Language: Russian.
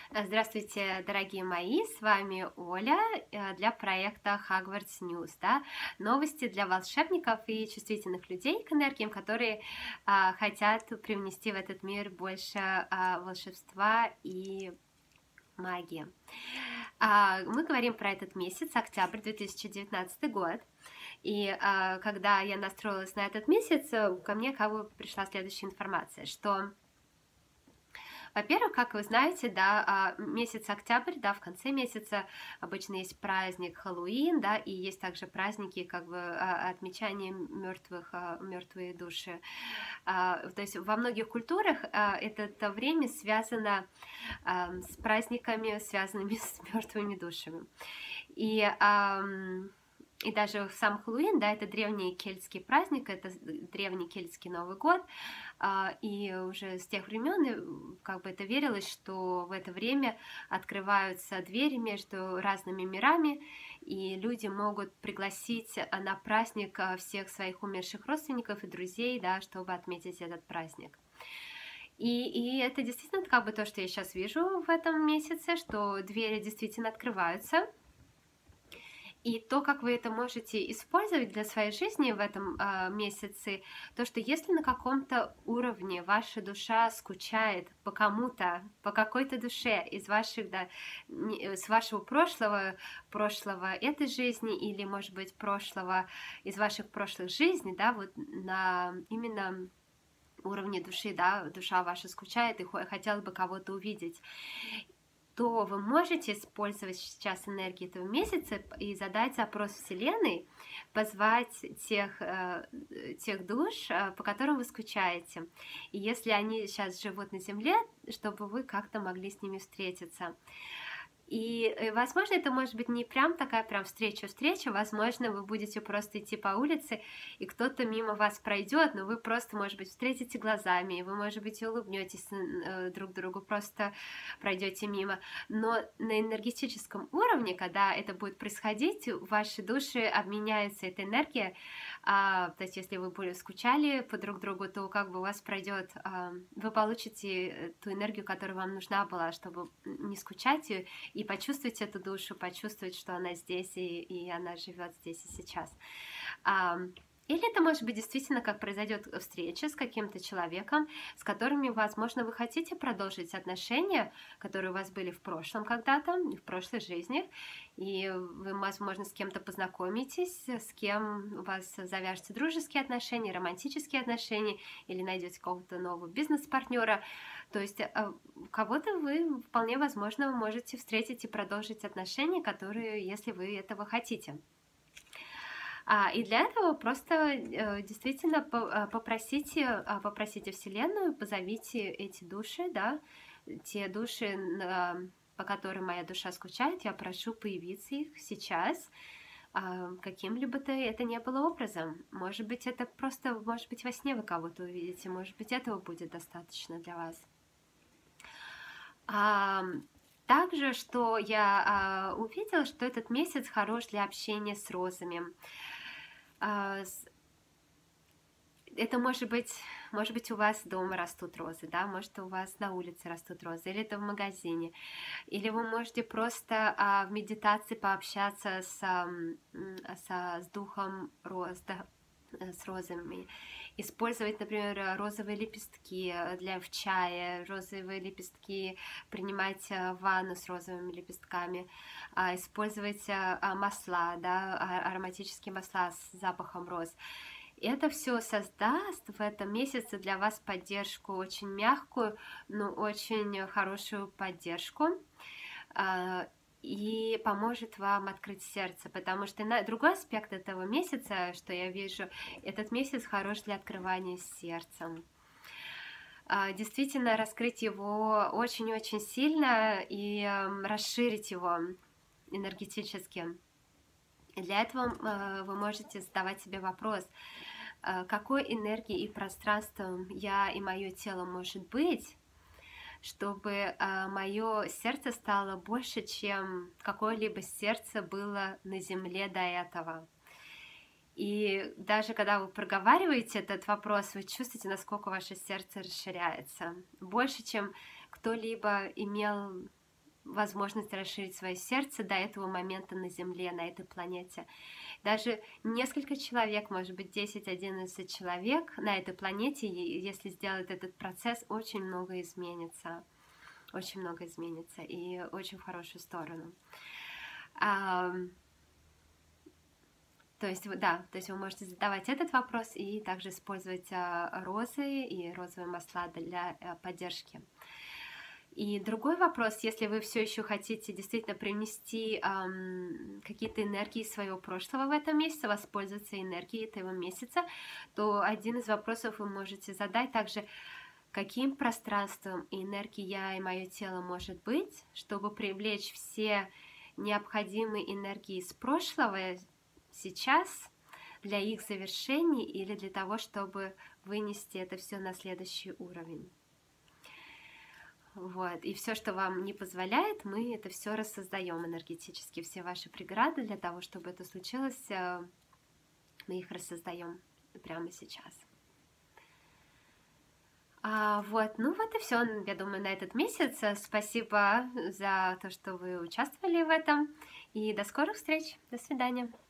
Здравствуйте, дорогие мои, с вами Оля для проекта Hogwarts News, да, новости для волшебников и чувствительных людей к энергиям, которые хотят привнести в этот мир больше волшебства и магии. Мы говорим про этот месяц, октябрь 2019 год, и когда я настроилась на этот месяц, ко мне как бы пришла следующая информация, что во-первых, как вы знаете, да, месяц октябрь, да, в конце месяца обычно есть праздник Хэллоуин, да, и есть также праздники, как бы, отмечания мертвых, мертвые души. То есть во многих культурах это время связано с праздниками, связанными с мертвыми душами. И даже сам Хэллоуин, да, это древний кельтский праздник, это древний кельтский Новый год, и уже с тех времен как бы это верилось, что в это время открываются двери между разными мирами, и люди могут пригласить на праздник всех своих умерших родственников и друзей, да, чтобы отметить этот праздник. И это действительно как бы то, что я сейчас вижу в этом месяце, что двери действительно открываются. И то, как вы это можете использовать для своей жизни в этом месяце, то, что если на каком-то уровне ваша душа скучает по кому-то, по какой-то душе из ваших, да, с вашего прошлого этой жизни, или, может быть, прошлого, из ваших прошлых жизней, да, вот на именно уровне души, да, душа ваша скучает и хотела бы кого-то увидеть, то вы можете использовать сейчас энергию этого месяца и задать запрос Вселенной, позвать тех душ, по которым вы скучаете. И если они сейчас живут на Земле, чтобы вы как-то могли с ними встретиться. И, возможно, это может быть не прям такая прям встреча, возможно, вы будете просто идти по улице, и кто-то мимо вас пройдет, но вы просто, может быть, встретите глазами, и вы, может быть, улыбнетесь друг другу, просто пройдете мимо. Но на энергетическом уровне, когда это будет происходить, ваши души обменяются этой энергией. То есть, если вы были скучали по друг другу, то как бы у вас пройдет, вы получите ту энергию, которая вам нужна была, чтобы не скучать и почувствовать эту душу, почувствовать, что она здесь, и она живет здесь и сейчас. Или это может быть действительно, как произойдет встреча с каким-то человеком, с которыми, возможно, вы хотите продолжить отношения, которые у вас были в прошлом когда-то, в прошлой жизни, и вы, возможно, с кем-то познакомитесь, с кем у вас завяжутся дружеские отношения, романтические отношения, или найдете какого-то нового бизнес-партнера. То есть кого-то вы, вполне возможно, можете встретить и продолжить отношения, которые, если вы этого хотите. И для этого просто действительно попросите Вселенную, позовите эти души, да, те души, по которым моя душа скучает, я прошу появиться их сейчас, каким-либо то это не было образом. Может быть, это просто, может быть, во сне вы кого-то увидите, может быть, этого будет достаточно для вас. Также, что я увидела, что этот месяц хорош для общения с розами. Это может быть у вас дома растут розы, да, может у вас на улице растут розы, или это в магазине, или вы можете просто в медитации пообщаться с духом роз, да, с розами, использовать, например, розовые лепестки в чае, розовые лепестки принимать в ванну с розовыми лепестками, использовать масла, да, ароматические масла с запахом роз. Это все создаст в этом месяце для вас поддержку, очень мягкую, но очень хорошую поддержку, и поможет вам открыть сердце, потому что другой аспект этого месяца, что я вижу, этот месяц хорош для открывания сердцем. Действительно, раскрыть его очень-очень сильно и расширить его энергетически. Для этого вы можете задавать себе вопрос, какой энергией и пространством я и мое тело может быть, чтобы мое сердце стало больше, чем какое-либо сердце было на Земле до этого. И даже когда вы проговариваете этот вопрос, вы чувствуете, насколько ваше сердце расширяется. Больше, чем кто-либо имел возможность расширить свое сердце до этого момента на Земле, на этой планете. Даже несколько человек, может быть 10-11 человек на этой планете, если сделать этот процесс, очень много изменится. Очень много изменится и очень в хорошую сторону. То есть, да, то есть вы можете задавать этот вопрос и также использовать розы и розовые масла для поддержки. И другой вопрос, если вы все еще хотите действительно принести какие-то энергии своего прошлого в этом месяце, воспользоваться энергией этого месяца, то один из вопросов вы можете задать также, каким пространством и энергией я и мое тело может быть, чтобы привлечь все необходимые энергии из прошлого сейчас для их завершения или для того, чтобы вынести это все на следующий уровень. Вот. И все, что вам не позволяет, мы это все рассоздаем энергетически, все ваши преграды для того, чтобы это случилось, мы их рассоздаем прямо сейчас. Вот, ну вот и все, я думаю, на этот месяц. Спасибо за то, что вы участвовали в этом. И до скорых встреч. До свидания.